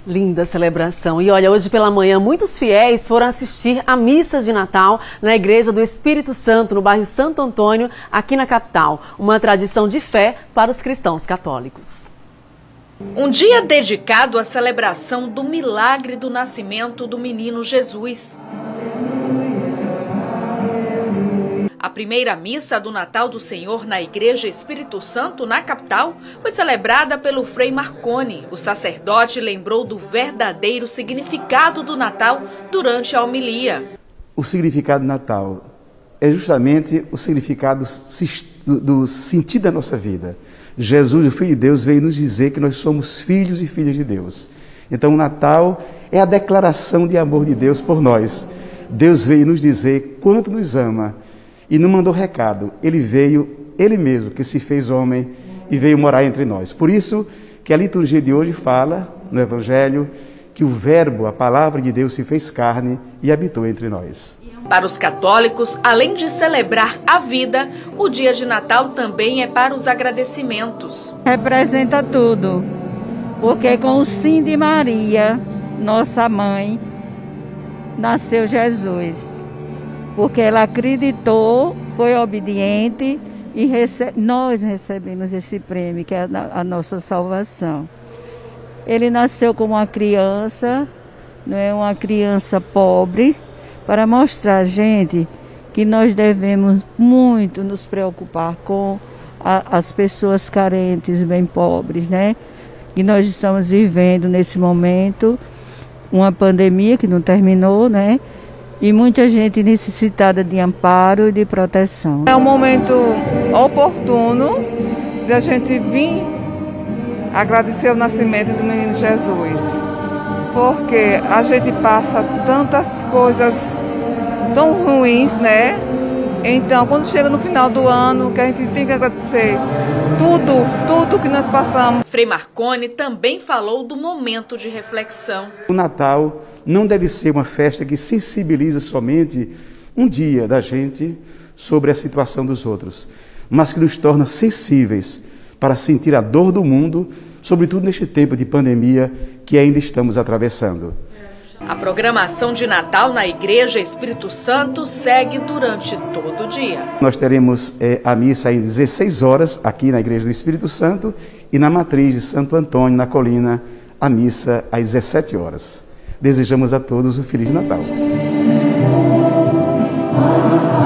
Linda celebração. E olha, hoje pela manhã muitos fiéis foram assistir à missa de Natal na Igreja do Espírito Santo, no bairro Santo Antônio, aqui na capital. Uma tradição de fé para os cristãos católicos. Um dia dedicado à celebração do milagre do nascimento do menino Jesus. A primeira missa do Natal do Senhor na Igreja Espírito Santo, na capital, foi celebrada pelo Frei Marconi. O sacerdote lembrou do verdadeiro significado do Natal durante a homilia. O significado do Natal é justamente o significado do sentido da nossa vida. Jesus, o Filho de Deus, veio nos dizer que nós somos filhos e filhas de Deus. Então o Natal é a declaração de amor de Deus por nós. Deus veio nos dizer quanto nos ama. E não mandou recado, ele veio, ele mesmo, que se fez homem e veio morar entre nós. Por isso que a liturgia de hoje fala, no Evangelho, que o Verbo, a palavra de Deus, se fez carne e habitou entre nós. Para os católicos, além de celebrar a vida, o dia de Natal também é para os agradecimentos. Representa tudo, porque com o sim de Maria, nossa mãe, nasceu Jesus. Porque ela acreditou, foi obediente e nós recebemos esse prêmio, que é a nossa salvação. Ele nasceu como uma criança, não é uma criança pobre, para mostrar, gente, que nós devemos muito nos preocupar com as pessoas carentes, bem pobres, né? E nós estamos vivendo nesse momento uma pandemia que não terminou, né? E muita gente necessitada de amparo e de proteção. É um momento oportuno de a gente vir agradecer o nascimento do menino Jesus, porque a gente passa tantas coisas tão ruins, né? Então, quando chega no final do ano, que a gente tem que agradecer tudo que nós passamos. Frei Marconi também falou do momento de reflexão. O Natal não deve ser uma festa que sensibiliza somente um dia da gente sobre a situação dos outros, mas que nos torna sensíveis para sentir a dor do mundo, sobretudo neste tempo de pandemia que ainda estamos atravessando. A programação de Natal na Igreja Espírito Santo segue durante todo o dia. Nós teremos a missa às 16 horas aqui na Igreja do Espírito Santo e na Matriz de Santo Antônio, na Colina, a missa às 17 horas. Desejamos a todos um Feliz Natal.